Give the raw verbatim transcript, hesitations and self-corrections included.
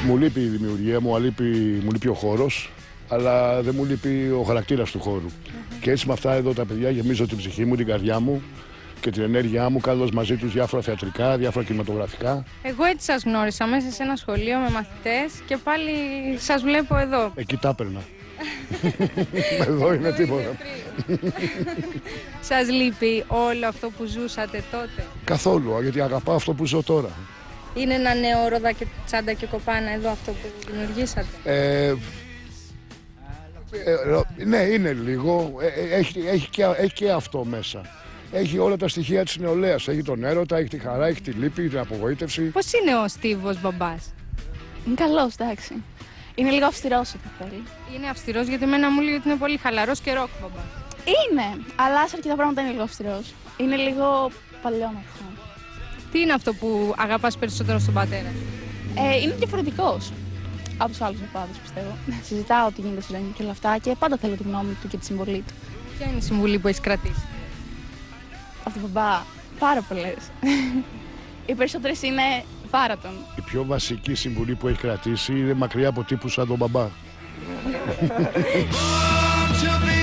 Μου λείπει η δημιουργία, μου λείπει, μου λείπει ο χώρος, αλλά δεν μου λείπει ο χαρακτήρας του χώρου. Mm-hmm. Και έτσι με αυτά εδώ τα παιδιά γεμίζω την ψυχή μου, την καρδιά μου και την ενέργειά μου, κάνοντας μαζί τους διάφορα θεατρικά, διάφορα κινηματογραφικά. Εγώ έτσι σας γνώρισα, μέσα σε ένα σχολείο με μαθητές και πάλι σας βλέπω εδώ. Εκεί τα έπαιρνα. Εδώ είναι τίποτα. Σας λείπει όλο αυτό που ζούσατε τότε? Καθόλου, γιατί αγαπάω αυτό που ζω τώρα. Είναι ένα νέο ρόδα και τσάντα και κοπάνα εδώ αυτό που δημιουργήσατε? Ε, ε, ναι, είναι λίγο. Ε, έχει, έχει, και, έχει και αυτό μέσα. Έχει όλα τα στοιχεία της νεολαίας. Έχει τον έρωτα, έχει τη χαρά, έχει τη λύπη, την απογοήτευση. Πώς είναι ο Στίβος μπαμπάς? Είναι καλός, εντάξει. Είναι λίγο αυστηρός ό,τι θέλει. Είναι αυστηρός, γιατί εμένα μου λέει ότι είναι πολύ χαλαρός και ροκ μπαμπάς. Είναι, αλλά σε αρκετά πράγματα είναι λίγο αυστηρός. Είναι λίγο παλαιόμορφο. Τι είναι αυτό που αγαπάς περισσότερο στον πατέρα? Ε, είναι διαφορετικός από τους άλλους παπάδες, πιστεύω. Συζητάω τι γίνεται στη ζωή και όλα αυτά και πάντα θέλω τη γνώμη του και τη συμβολή του. Ποια είναι η συμβουλή που έχεις κρατήσει? Από τον μπαμπά, πάρα πολλές. Οι περισσότερες είναι βάρα τον. Η πιο βασική συμβουλή που έχει κρατήσει είναι μακριά από τύπους σαν τον μπαμπά.